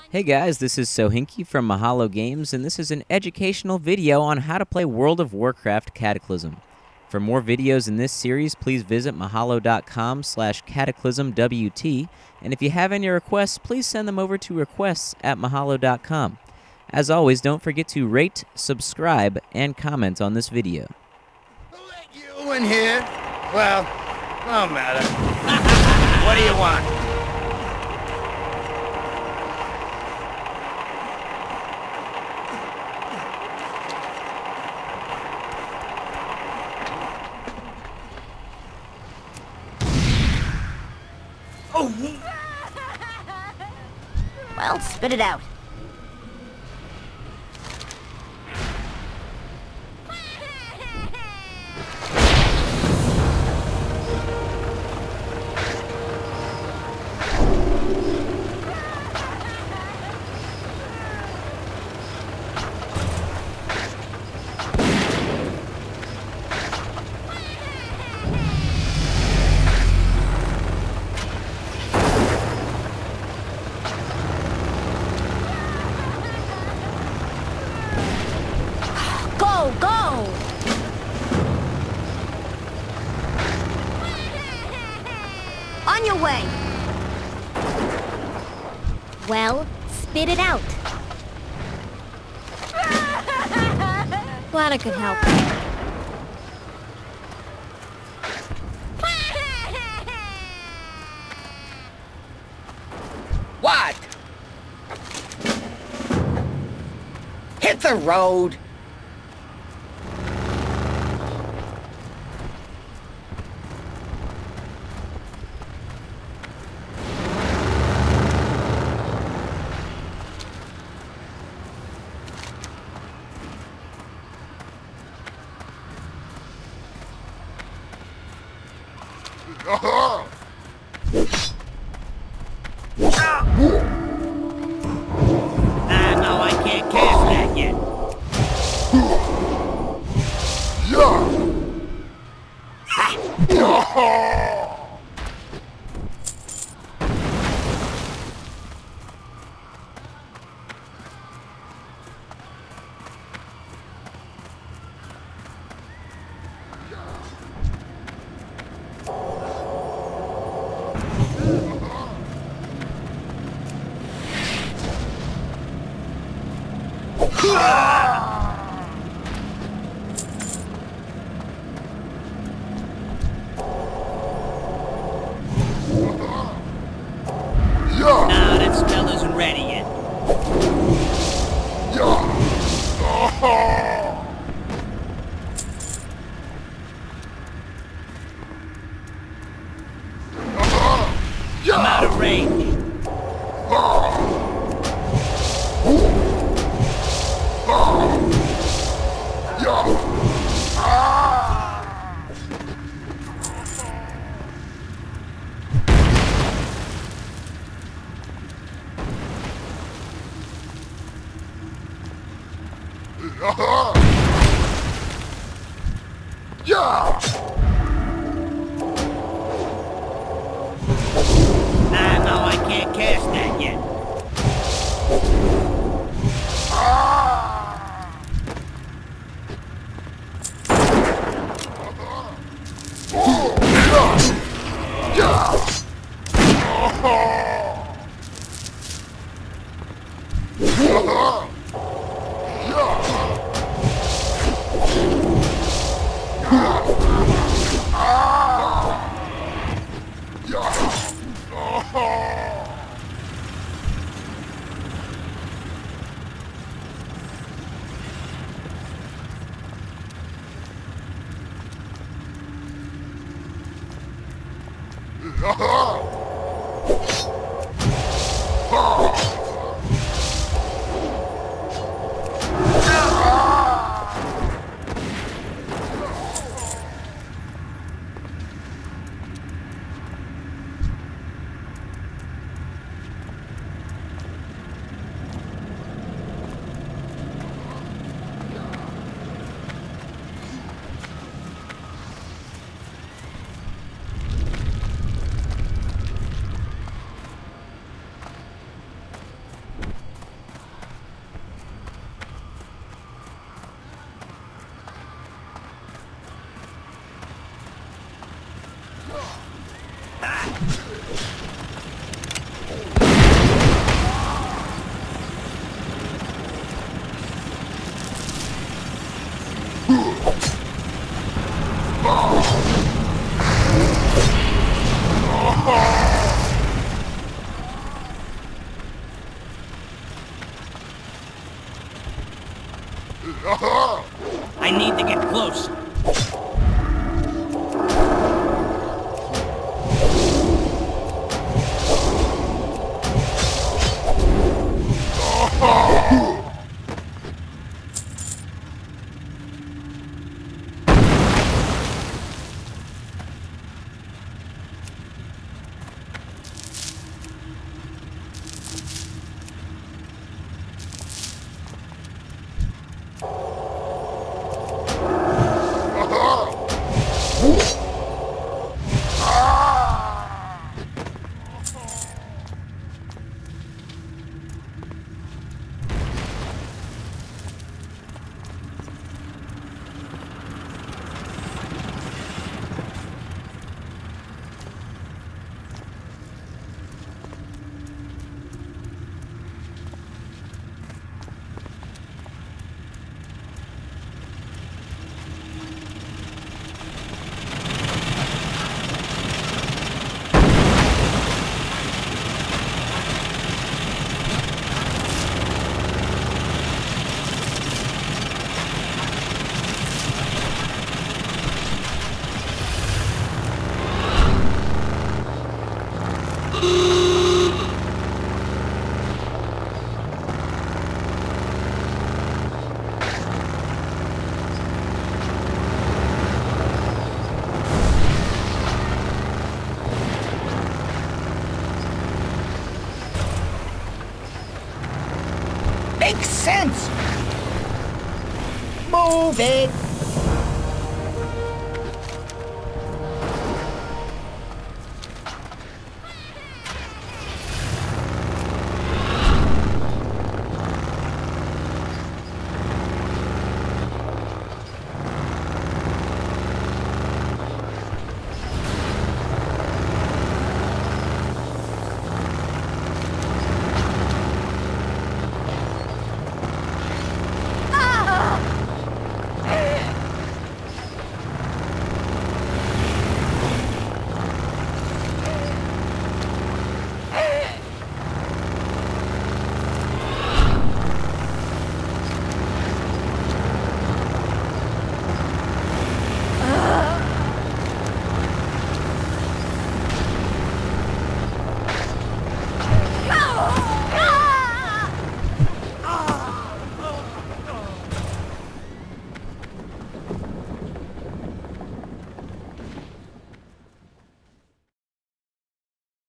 Hey guys, this is Sohinki from Mahalo Games, and this is an educational video on how to play World of Warcraft Cataclysm. For more videos in this series, please visit mahalo.com/cataclysmwt, and if you have any requests, please send them over to requests@mahalo.com. As always, don't forget to rate, subscribe, and comment on this video. Who let you in here? Well, no matter. What do you want? Oh! Well, spit it out. Go! On your way! Well, spit it out. Glad I could help. What? Hit the road! No, I can't cast that yet. No, that spell isn't ready yet. I'm out of range. No, I can't cast that yet. I need to get close. Makes sense. Move it.